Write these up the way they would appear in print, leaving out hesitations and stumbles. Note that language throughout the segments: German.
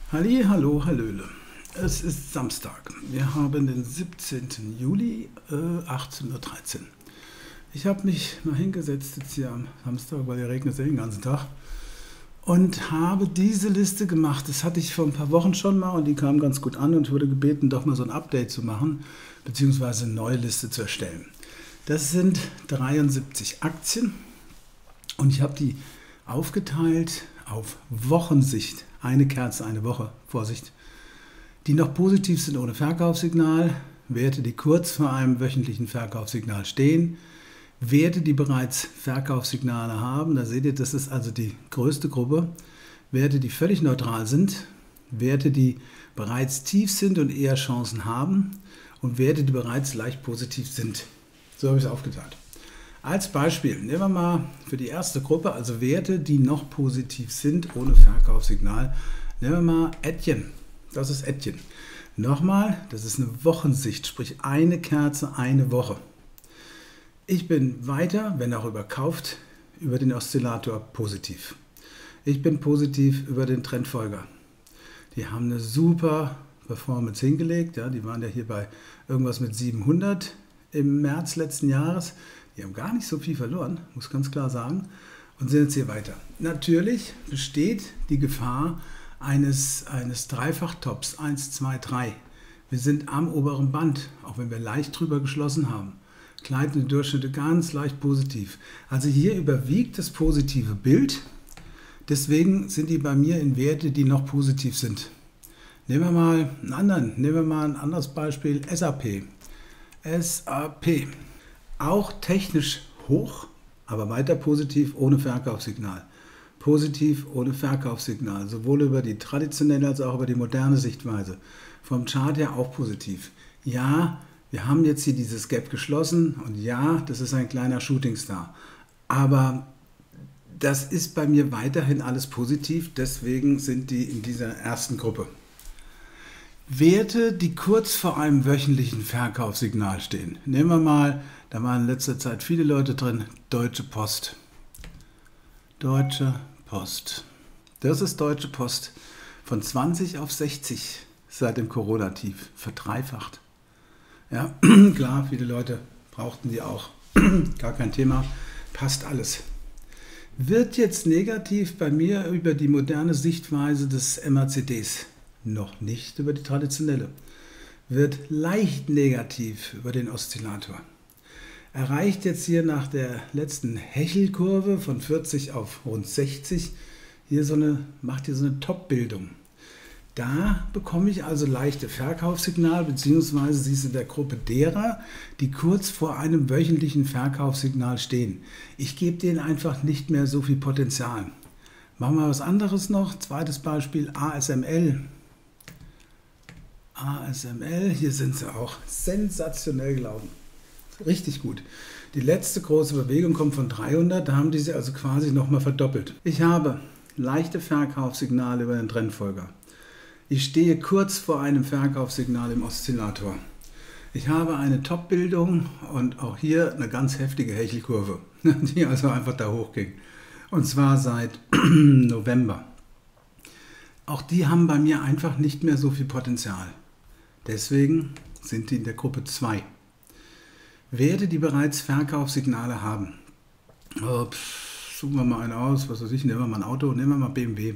Halli, hallo, hallöle. Es ist Samstag. Wir haben den 17. Juli, 18:13 Uhr. Ich habe mich mal hingesetzt jetzt hier am Samstag, weil hier regnet es den ganzen Tag, und habe diese Liste gemacht. Das hatte ich vor ein paar Wochen schon mal und die kam ganz gut an und wurde gebeten, doch mal so ein Update zu machen, beziehungsweise eine neue Liste zu erstellen. Das sind 73 Aktien und ich habe die aufgeteilt auf Wochensicht. Eine Kerze, eine Woche, Vorsicht. Die noch positiv sind ohne Verkaufssignal, Werte, die kurz vor einem wöchentlichen Verkaufssignal stehen, Werte, die bereits Verkaufssignale haben, da seht ihr, das ist also die größte Gruppe, Werte, die völlig neutral sind, Werte, die bereits tief sind und eher Chancen haben und Werte, die bereits leicht positiv sind. So habe ich es aufgeteilt. Als Beispiel nehmen wir mal für die erste Gruppe, also Werte, die noch positiv sind, ohne Verkaufssignal, nehmen wir mal Etienne. Das ist Etienne. Nochmal, das ist eine Wochensicht, sprich eine Kerze, eine Woche. Ich bin weiter, wenn auch überkauft, über den Oszillator positiv. Ich bin positiv über den Trendfolger. Die haben eine super Performance hingelegt. Ja, die waren ja hier bei irgendwas mit 700 im März letzten Jahres. Die haben gar nicht so viel verloren, muss ganz klar sagen, und sind jetzt hier weiter. Natürlich besteht die Gefahr eines Dreifach-Tops, 1, 2, 3. Wir sind am oberen Band, auch wenn wir leicht drüber geschlossen haben. Gleitende Durchschnitte ganz leicht positiv. Also hier überwiegt das positive Bild, deswegen sind die bei mir in Werte, die noch positiv sind. Nehmen wir mal ein anderes Beispiel, SAP. SAP. Auch technisch hoch, aber weiter positiv ohne Verkaufssignal. Positiv ohne Verkaufssignal, sowohl über die traditionelle als auch über die moderne Sichtweise. Vom Chart her auch positiv. Ja, wir haben jetzt hier dieses Gap geschlossen und ja, das ist ein kleiner Shootingstar. Aber das ist bei mir weiterhin alles positiv, deswegen sind die in dieser ersten Gruppe. Werte, die kurz vor einem wöchentlichen Verkaufssignal stehen. Nehmen wir mal, da waren in letzter Zeit viele Leute drin, Deutsche Post. Deutsche Post. Das ist Deutsche Post. Von 20 auf 60 seit dem Corona-Tief. Verdreifacht. Ja, klar, viele Leute brauchten die auch. Gar kein Thema. Passt alles. Wird jetzt negativ bei mir über die moderne Sichtweise des MACDs. Noch nicht über die traditionelle. Wird leicht negativ über den Oszillator. Erreicht jetzt hier nach der letzten Hechelkurve von 40 auf rund 60 macht hier so eine Top-Bildung. Da bekomme ich also leichte Verkaufssignal, beziehungsweise sie ist in der Gruppe derer, die kurz vor einem wöchentlichen Verkaufssignal stehen. Ich gebe denen einfach nicht mehr so viel Potenzial. Machen wir was anderes noch. Zweites Beispiel, ASML. ASML, hier sind sie auch sensationell gelaufen. Richtig gut. Die letzte große Bewegung kommt von 300, da haben die sie also quasi nochmal verdoppelt. Ich habe leichte Verkaufssignale über den Trendfolger. Ich stehe kurz vor einem Verkaufssignal im Oszillator. Ich habe eine Top-Bildung und auch hier eine ganz heftige Hechelkurve, die also einfach da hochging. Und zwar seit November. Auch die haben bei mir einfach nicht mehr so viel Potenzial. Deswegen sind die in der Gruppe 2. Werte, die bereits Verkaufssignale haben. Suchen wir mal einen aus, was weiß ich, nehmen wir mal ein Auto, nehmen wir mal BMW.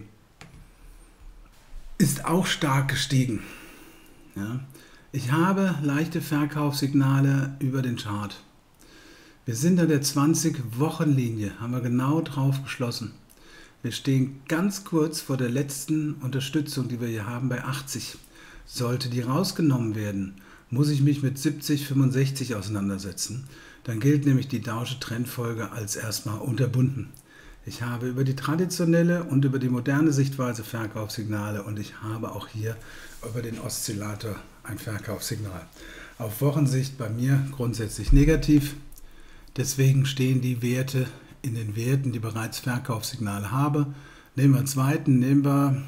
Ist auch stark gestiegen. Ja. Ich habe leichte Verkaufssignale über den Chart. Wir sind an der 20-Wochen-Linie, haben wir genau drauf geschlossen. Wir stehen ganz kurz vor der letzten Unterstützung, die wir hier haben, bei 80. Sollte die rausgenommen werden, muss ich mich mit 70, 65 auseinandersetzen. Dann gilt nämlich die Dow'sche Trendfolge als erstmal unterbunden. Ich habe über die traditionelle und über die moderne Sichtweise Verkaufssignale und ich habe auch hier über den Oszillator ein Verkaufssignal. Auf Wochensicht bei mir grundsätzlich negativ. Deswegen stehen die Werte in den Werten, die bereits Verkaufssignale haben. Nehmen wir einen zweiten, nehmen wir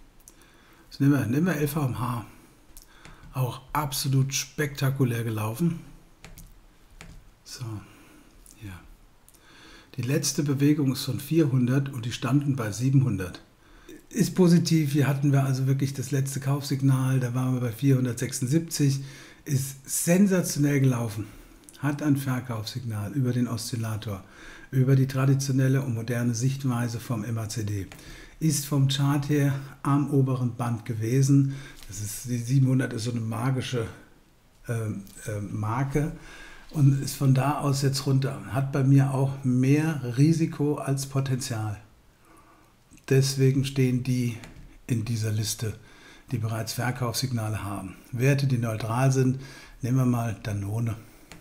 LVMH. Auch absolut spektakulär gelaufen. So, ja. Die letzte Bewegung ist von 400 und die standen bei 700. ist positiv. Hier hatten wir also wirklich das letzte Kaufsignal, da waren wir bei 476, ist sensationell gelaufen. Hat ein Verkaufssignal über den Oszillator, über die traditionelle und moderne Sichtweise vom MACD. Ist vom Chart her am oberen Band gewesen. Das ist, die 700 ist so eine magische Marke und ist von da aus jetzt runter. Hat bei mir auch mehr Risiko als Potenzial. Deswegen stehen die in dieser Liste, die bereits Verkaufssignale haben. Werte, die neutral sind, nehmen wir mal Danone.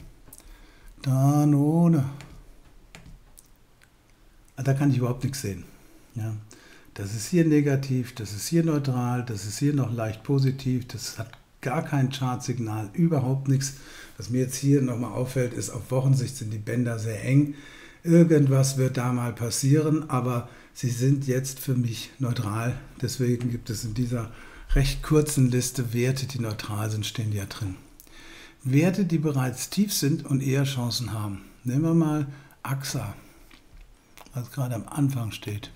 Danone. Da kann ich überhaupt nichts sehen. Ja. Das ist hier negativ, das ist hier neutral, das ist hier noch leicht positiv, das hat gar kein Chartsignal, überhaupt nichts. Was mir jetzt hier nochmal auffällt, ist, auf Wochensicht sind die Bänder sehr eng. Irgendwas wird da mal passieren, aber sie sind jetzt für mich neutral. Deswegen gibt es in dieser recht kurzen Liste Werte, die neutral sind, stehen ja drin. Werte, die bereits tief sind und eher Chancen haben. Nehmen wir mal AXA, was gerade am Anfang steht.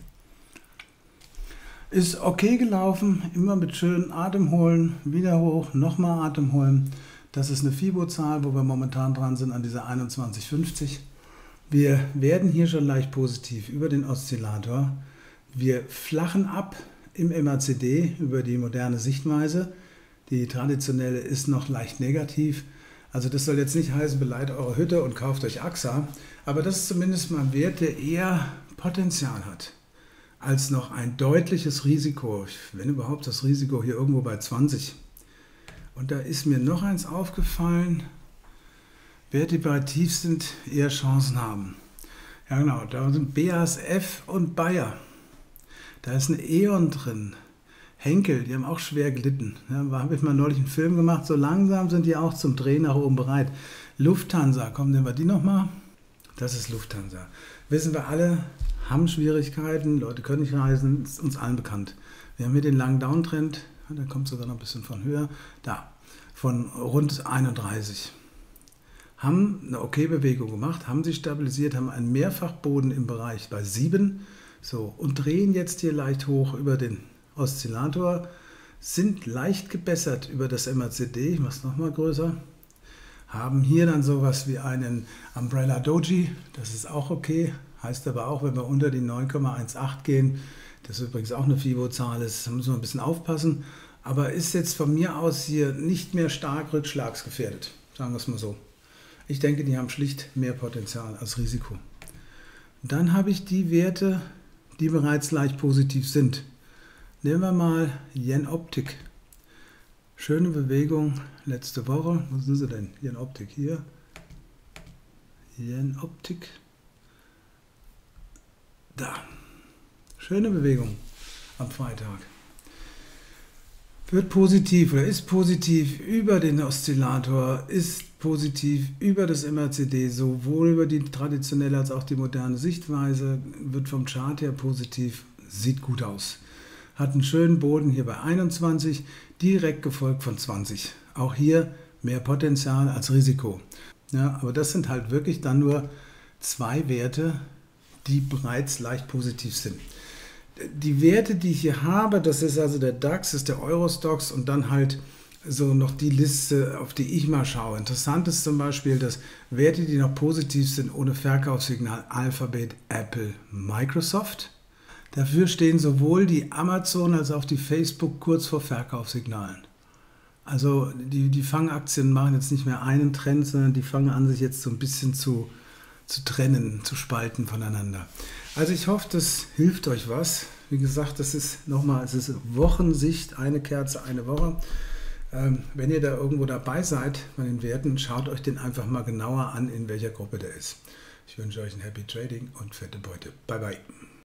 Ist okay gelaufen, immer mit schönen Atem holen, wieder hoch, nochmal Atem holen. Das ist eine FIBO-Zahl, wo wir momentan dran sind an dieser 21,50. Wir werden hier schon leicht positiv über den Oszillator. Wir flachen ab im MACD über die moderne Sichtweise. Die traditionelle ist noch leicht negativ. Also das soll jetzt nicht heißen, beleidigt eure Hütte und kauft euch AXA. Aber das ist zumindest mal ein Wert, der eher Potenzial hat als noch ein deutliches Risiko. Wenn überhaupt das Risiko hier irgendwo bei 20. Und da ist mir noch eins aufgefallen. Werte, die bei tief sind, eher Chancen haben. Ja genau, da sind BASF und Bayer. Da ist eine E.ON drin. Henkel, die haben auch schwer gelitten. Ja, da habe ich mal neulich einen Film gemacht. So langsam sind die auch zum Drehen nach oben bereit. Lufthansa, kommen nehmen wir die nochmal. Das ist Lufthansa. Wissen wir alle, haben Schwierigkeiten, Leute können nicht reisen, ist uns allen bekannt. Wir haben hier den langen Downtrend, der kommt sogar noch ein bisschen von höher, da, von rund 31. Haben eine okay Bewegung gemacht, haben sich stabilisiert, haben einen Mehrfachboden im Bereich bei 7 so, und drehen jetzt hier leicht hoch über den Oszillator, sind leicht gebessert über das MACD, ich mache es nochmal größer, haben hier dann sowas wie einen Umbrella Doji, das ist auch okay. Heißt aber auch, wenn wir unter die 9,18 gehen, das übrigens auch eine FIBO-Zahl ist, da müssen wir ein bisschen aufpassen, aber ist jetzt von mir aus hier nicht mehr stark rückschlagsgefährdet, sagen wir es mal so. Ich denke, die haben schlicht mehr Potenzial als Risiko. Und dann habe ich die Werte, die bereits leicht positiv sind. Nehmen wir mal Jenoptik. Schöne Bewegung letzte Woche. Wo sind sie denn? Jenoptik hier. Jenoptik. Da. Schöne Bewegung am Freitag. Wird positiv oder ist positiv über den Oszillator, ist positiv über das MACD, sowohl über die traditionelle als auch die moderne Sichtweise, wird vom Chart her positiv, sieht gut aus. Hat einen schönen Boden hier bei 21, direkt gefolgt von 20. Auch hier mehr Potenzial als Risiko. Ja, aber das sind halt wirklich dann nur zwei Werte, die bereits leicht positiv sind. Die Werte, die ich hier habe, das ist also der DAX, ist der Eurostoxx und dann halt so noch die Liste, auf die ich mal schaue. Interessant ist zum Beispiel, dass Werte, die noch positiv sind, ohne Verkaufssignal, Alphabet, Apple, Microsoft. Dafür stehen sowohl die Amazon als auch die Facebook kurz vor Verkaufssignalen. Also die Fangaktien machen jetzt nicht mehr einen Trend, sondern die fangen an, sich jetzt so ein bisschen zu trennen, zu spalten voneinander. Also ich hoffe, das hilft euch was. Wie gesagt, das ist nochmal, es ist Wochensicht, eine Kerze, eine Woche. Wenn ihr da irgendwo dabei seid bei den Werten, schaut euch den einfach mal genauer an, in welcher Gruppe der ist. Ich wünsche euch ein Happy Trading und fette Beute. Bye bye.